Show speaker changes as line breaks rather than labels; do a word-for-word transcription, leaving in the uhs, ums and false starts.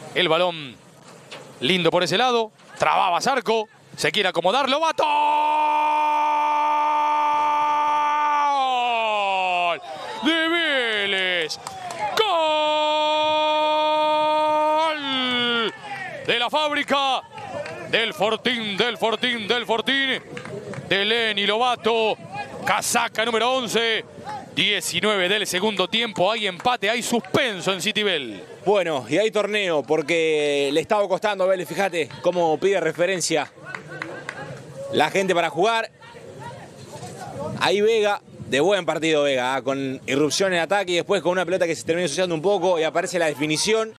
El balón lindo por ese lado. Trababa Zarco. Se quiere acomodar. Lobato. ¡Gol! De Vélez. ¡Gol! De la fábrica. Del Fortín, del Fortín, del Fortín. De Lenny Lobato. Casaca número once. diecinueve del segundo tiempo. Hay empate, hay suspenso en Citibel.
Bueno, y hay torneo porque le estaba costando a Vélez, fíjate cómo pide referencia la gente para jugar. Ahí Vega, de buen partido Vega, ¿eh? Con irrupción en ataque y después con una pelota que se termina ensuciando un poco y aparece la definición.